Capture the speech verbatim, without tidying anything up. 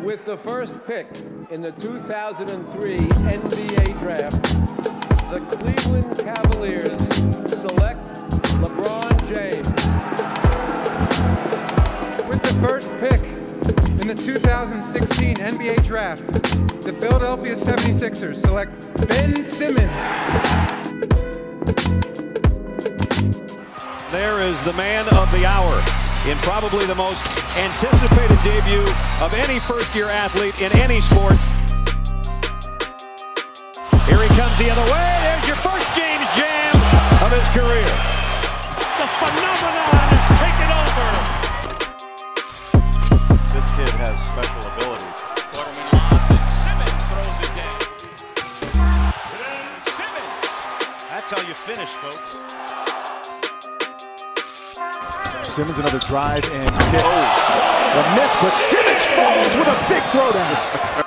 With the first pick in the two thousand three N B A draft, the Cleveland Cavaliers select LeBron James. With the first pick in the two thousand sixteen N B A draft, the Philadelphia seventy-sixers select Ben Simmons. There is the man of the hour in probably the most anticipated debut of any first-year athlete in any sport. Here he comes the other way. There's your first James Jam of his career. The phenomenon is taken over. This kid has special abilities. Waterman lobbed. Simmons throws it down. Simmons. That's how you finish, folks. Simmons another drive and kick. Oh. A miss, but Simmons falls with a big throwdown.